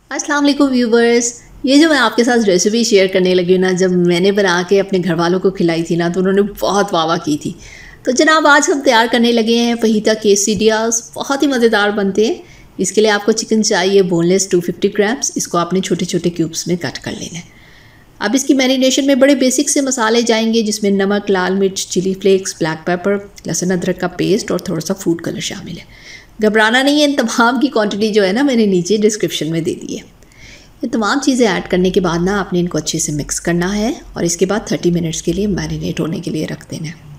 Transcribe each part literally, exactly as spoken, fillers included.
अस्सलाम वालेकुम व्यूवर्स। ये जो मैं आपके साथ रेसिपी शेयर करने लगी हूँ ना, जब मैंने बना के अपने घर वालों को खिलाई थी ना तो उन्होंने बहुत वाह वाह की थी। तो जनाब आज हम तैयार करने लगे हैं फहीता quesadillas। बहुत ही मज़ेदार बनते हैं। इसके लिए आपको चिकन चाहिए बोनलेस दो सौ पचास ग्राम्स। इसको आपने छोटे छोटे क्यूब्स में कट कर लेना है। अब इसकी मैरिनेशन में बड़े बेसिक से मसाले जाएंगे, जिसमें नमक, लाल मिर्च, चिली फ्लेक्स, ब्लैक पेपर, लहसुन अदरक का पेस्ट और थोड़ा सा फूड कलर शामिल है। घबराना नहीं है, इन तमाम की क्वांटिटी जो है ना मैंने नीचे डिस्क्रिप्शन में दे दी है। ये तमाम चीज़ें ऐड करने के बाद ना आपने इनको अच्छे से मिक्स करना है और इसके बाद तीस मिनट्स के लिए मैरिनेट होने के लिए रख देना है।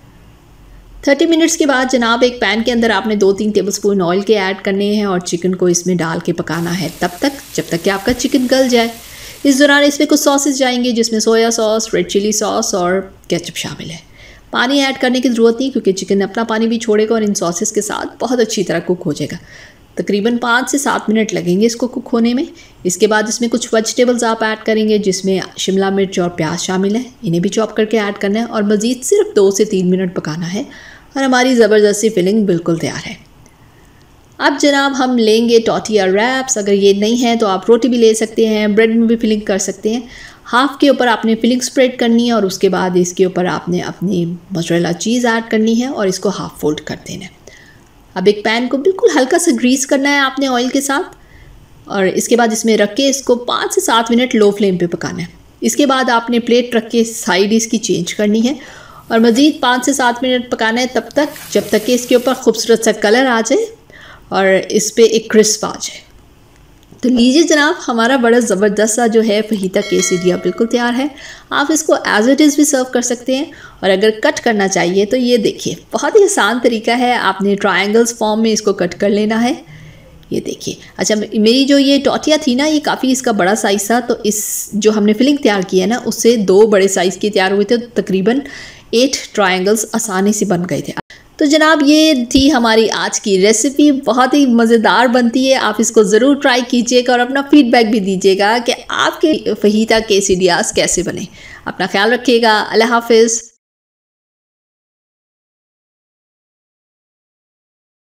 तीस मिनट्स के बाद जनाब एक पैन के अंदर आपने दो तीन टेबलस्पून ऑयल के ऐड करने हैं और चिकन को इसमें डाल के पकाना है तब तक जब तक कि आपका चिकन गल जाए। इस दौरान इसमें कुछ सॉसेस जाएंगे, जिसमें soya sauce, red chili sauce और केचप शामिल है। पानी ऐड करने की ज़रूरत नहीं, क्योंकि चिकन अपना पानी भी छोड़ेगा और इन सॉसेस के साथ बहुत अच्छी तरह कुक हो जाएगा। तकरीबन पाँच से सात मिनट लगेंगे इसको कुक होने में। इसके बाद इसमें कुछ वेजिटेबल्स आप ऐड करेंगे, जिसमें शिमला मिर्च और प्याज शामिल है। इन्हें भी चॉप करके ऐड करना है और मज़ीद सिर्फ दो से तीन मिनट पकाना है और हमारी ज़बरदस्त सी फिलिंग बिल्कुल तैयार है। अब जनाब हम लेंगे टॉर्टिया रैप्स। अगर ये नहीं है तो आप रोटी भी ले सकते हैं, ब्रेड में भी फिलिंग कर सकते हैं। हाफ़ के ऊपर आपने फिलिंग स्प्रेड करनी है और उसके बाद इसके ऊपर आपने अपनी मोज़रेला चीज़ ऐड करनी है और इसको हाफ़ फोल्ड कर देना है। अब एक पैन को बिल्कुल हल्का सा ग्रीस करना है आपने ऑयल के साथ और इसके बाद इसमें रख के इसको पाँच से सात मिनट लो फ्लेम पे पकाना है। इसके बाद आपने प्लेट रख के साइड इसकी चेंज करनी है और मज़ीद पाँच से सात मिनट पकाना है तब तक जब तक कि इसके ऊपर खूबसूरत सा कलर आ जाए और इस पर एक क्रिस्प आ जाए। तो लीजिए जनाब, हमारा बड़ा ज़बरदस्त सा जो है फहीता quesadilla बिल्कुल तैयार है। आप इसको एज इट इज़ भी सर्व कर सकते हैं और अगर कट करना चाहिए तो ये देखिए बहुत ही आसान तरीका है। आपने ट्रायंगल्स फॉर्म में इसको कट कर लेना है। ये देखिए। अच्छा, मेरी जो ये टॉर्टिया थी ना, ये काफ़ी इसका बड़ा साइज़ था, तो इस जो हमने फिलिंग तैयार की है ना उससे दो बड़े साइज़ के तैयार हुए थे, तो तकरीबन एट ट्रायंगल्स आसानी से बन गए थे। तो जनाब ये थी हमारी आज की रेसिपी। बहुत ही मज़ेदार बनती है, आप इसको ज़रूर ट्राई कीजिएगा और अपना फीडबैक भी दीजिएगा कि आपके फहीता quesadillas कैसे बने। अपना ख्याल रखिएगा। अल्लाह हाफिज़।